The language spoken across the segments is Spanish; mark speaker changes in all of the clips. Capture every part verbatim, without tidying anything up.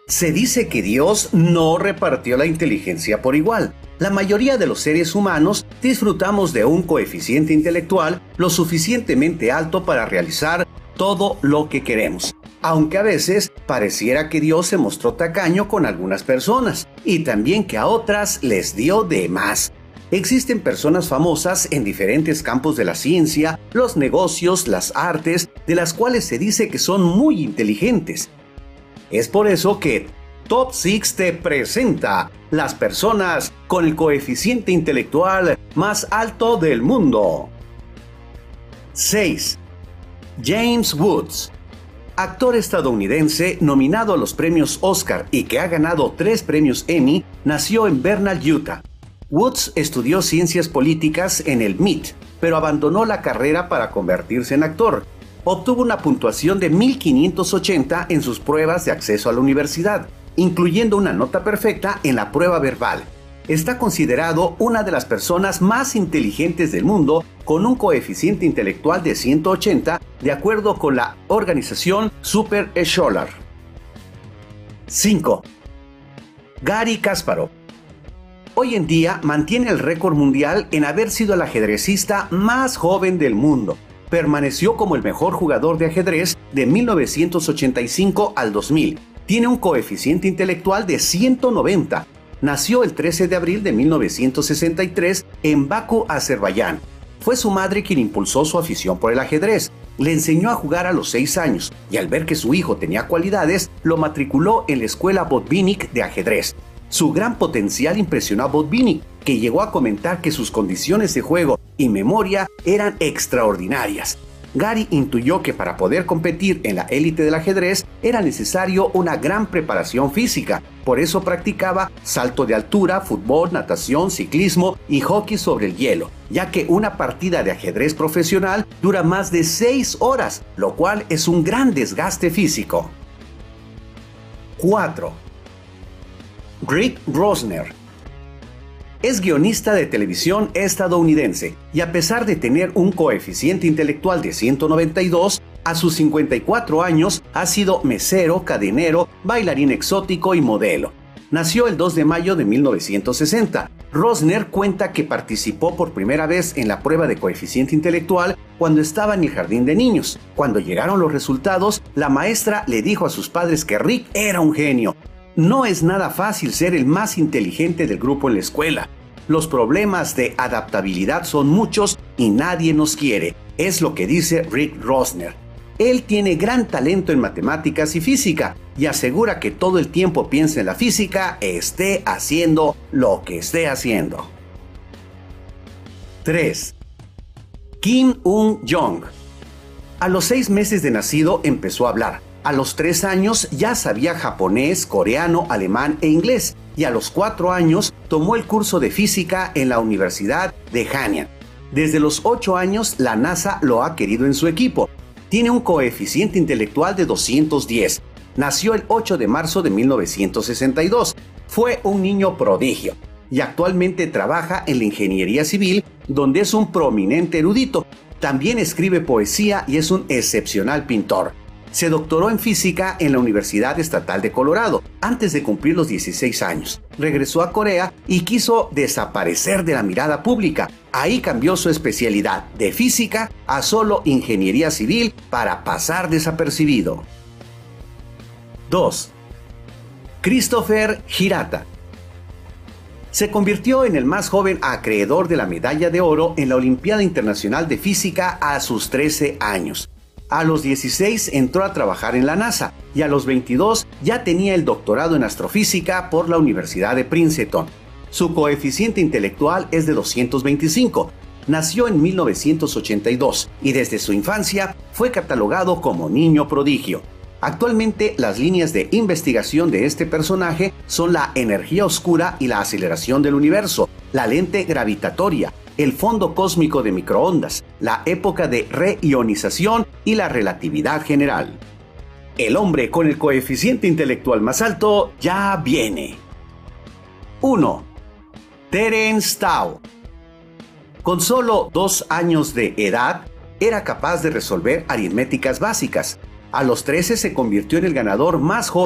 Speaker 1: Se dice que Dios no repartió la inteligencia por igual. La mayoría de los seres humanos disfrutamos de un coeficiente intelectual lo suficientemente alto para realizar todo lo que queremos, aunque a veces pareciera que Dios se mostró tacaño con algunas personas y también que a otras les dio de más. Existen personas famosas en diferentes campos de la ciencia, los negocios, las artes, de las cuales se dice que son muy inteligentes. Es por eso que Top seis te presenta las personas con el coeficiente intelectual más alto del mundo. seis. James Woods. Actor estadounidense nominado a los premios Oscar y que ha ganado tres premios Emmy, nació en Bernal, Utah. Woods estudió ciencias políticas en el M I T, pero abandonó la carrera para convertirse en actor. Obtuvo una puntuación de mil quinientos ochenta en sus pruebas de acceso a la universidad, incluyendo una nota perfecta en la prueba verbal. Está considerado una de las personas más inteligentes del mundo, con un coeficiente intelectual de ciento ochenta, de acuerdo con la organización Super Scholar. cinco. Garry Kasparov. Hoy en día mantiene el récord mundial en haber sido el ajedrecista más joven del mundo. Permaneció como el mejor jugador de ajedrez de mil novecientos ochenta y cinco al dos mil. Tiene un coeficiente intelectual de ciento noventa. Nació el trece de abril de mil novecientos sesenta y tres en Bakú, Azerbaiyán. Fue su madre quien impulsó su afición por el ajedrez. Le enseñó a jugar a los seis años y al ver que su hijo tenía cualidades, lo matriculó en la escuela Botvinnik de ajedrez. Su gran potencial impresionó a Botvinnik, que llegó a comentar que sus condiciones de juego y memoria eran extraordinarias. Garry intuyó que para poder competir en la élite del ajedrez era necesario una gran preparación física. Por eso practicaba salto de altura, fútbol, natación, ciclismo y hockey sobre el hielo, ya que una partida de ajedrez profesional dura más de seis horas, lo cual es un gran desgaste físico. cuatro. Rick Rosner. Es guionista de televisión estadounidense y a pesar de tener un coeficiente intelectual de ciento noventa y dos, a sus cincuenta y cuatro años ha sido mesero, cadenero, bailarín exótico y modelo. Nació el dos de mayo de mil novecientos sesenta. Rosner cuenta que participó por primera vez en la prueba de coeficiente intelectual cuando estaba en el jardín de niños. Cuando llegaron los resultados, la maestra le dijo a sus padres que Rick era un genio. No es nada fácil ser el más inteligente del grupo en la escuela. Los problemas de adaptabilidad son muchos y nadie nos quiere, es lo que dice Rick Rosner. Él tiene gran talento en matemáticas y física y asegura que todo el tiempo piensa en la física, esté haciendo lo que esté haciendo. tres. Kim Un-jong. A los seis meses de nacido empezó a hablar. A los tres años ya sabía japonés, coreano, alemán e inglés y a los cuatro años tomó el curso de física en la Universidad de Hanyang. Desde los ocho años la NASA lo ha querido en su equipo. Tiene un coeficiente intelectual de doscientos diez. Nació el ocho de marzo de mil novecientos sesenta y dos. Fue un niño prodigio y actualmente trabaja en la ingeniería civil, donde es un prominente erudito. También escribe poesía y es un excepcional pintor. Se doctoró en física en la Universidad Estatal de Colorado antes de cumplir los dieciséis años. Regresó a Corea y quiso desaparecer de la mirada pública. Ahí cambió su especialidad de física a solo ingeniería civil para pasar desapercibido. dos. Christopher Hirata. Se convirtió en el más joven acreedor de la medalla de oro en la Olimpiada Internacional de Física a sus trece años. A los dieciséis entró a trabajar en la NASA y a los veintidós ya tenía el doctorado en astrofísica por la Universidad de Princeton. Su coeficiente intelectual es de doscientos veinticinco. Nació en mil novecientos ochenta y dos y desde su infancia fue catalogado como niño prodigio. Actualmente las líneas de investigación de este personaje son la energía oscura y la aceleración del universo, la lente gravitatoria, el fondo cósmico de microondas, la época de reionización y la relatividad general. El hombre con el coeficiente intelectual más alto ya viene. uno. Terence Tao. Con solo dos años de edad, era capaz de resolver aritméticas básicas. A los trece se convirtió en el ganador más joven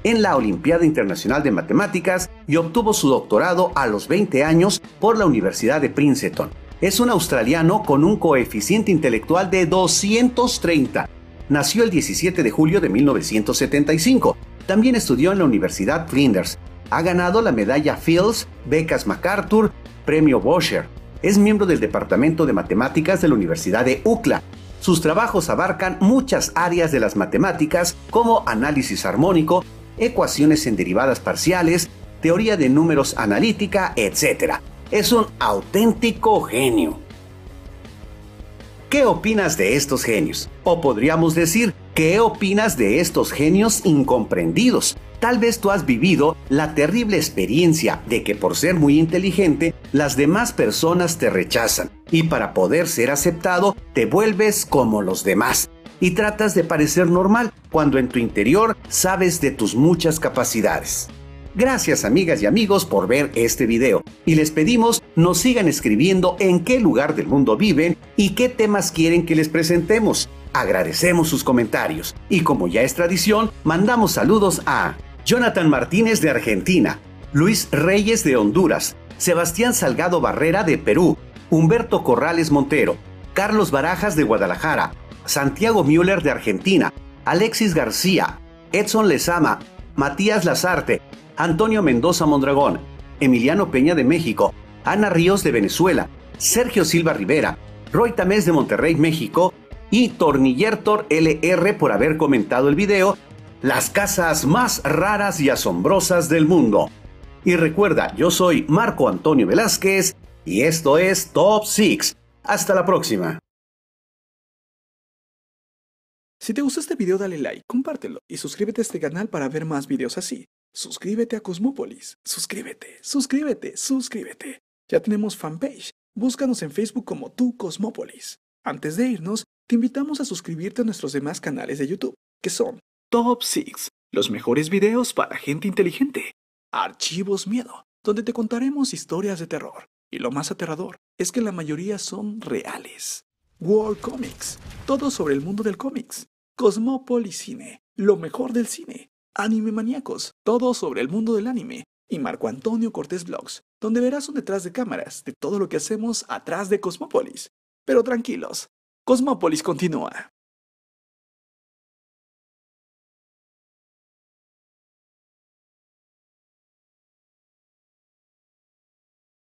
Speaker 1: en la Olimpiada Internacional de Matemáticas y obtuvo su doctorado a los veinte años por la Universidad de Princeton. Es un australiano con un coeficiente intelectual de doscientos treinta. Nació el diecisiete de julio de mil novecientos setenta y cinco. También estudió en la Universidad Flinders. Ha ganado la medalla Fields, becas MacArthur, premio Bosher. Es miembro del Departamento de Matemáticas de la Universidad de U C L A. Sus trabajos abarcan muchas áreas de las matemáticas como análisis armónico, ecuaciones en derivadas parciales, teoría de números analítica, etcétera. Es un auténtico genio. ¿Qué opinas de estos genios? O podríamos decir, ¿qué opinas de estos genios incomprendidos? Tal vez tú has vivido la terrible experiencia de que por ser muy inteligente, las demás personas te rechazan y para poder ser aceptado te vuelves como los demás y tratas de parecer normal cuando en tu interior sabes de tus muchas capacidades. Gracias amigas y amigos por ver este video y les pedimos nos sigan escribiendo en qué lugar del mundo viven y qué temas quieren que les presentemos. Agradecemos sus comentarios y como ya es tradición, mandamos saludos a Jonathan Martínez de Argentina, Luis Reyes de Honduras, Sebastián Salgado Barrera de Perú, Humberto Corrales Montero, Carlos Barajas de Guadalajara, Santiago Müller de Argentina, Alexis García, Edson Lezama, Matías Lazarte, Antonio Mendoza Mondragón, Emiliano Peña de México, Ana Ríos de Venezuela, Sergio Silva Rivera, Roy Tamés de Monterrey, México y Tornillertor L R por haber comentado el video Las casas más raras y asombrosas del mundo. Y recuerda, yo soy Marco Antonio Velázquez y esto es Top seis. Hasta la próxima.
Speaker 2: Si te gustó este video dale like, compártelo y suscríbete a este canal para ver más videos así. Suscríbete a Cosmópolis, suscríbete, suscríbete, suscríbete. Ya tenemos fanpage, búscanos en Facebook como Tu Cosmópolis. Antes de irnos, te invitamos a suscribirte a nuestros demás canales de YouTube, que son Top seis, los mejores videos para gente inteligente. Archivos Miedo, donde te contaremos historias de terror. Y lo más aterrador es que la mayoría son reales. World Comics, todo sobre el mundo del cómics. Cosmópolis Cine, lo mejor del cine. Anime Maníacos, todo sobre el mundo del anime. Y Marco Antonio Cortés Vlogs, donde verás un detrás de cámaras de todo lo que hacemos atrás de Cosmópolis. Pero tranquilos, Cosmópolis continúa.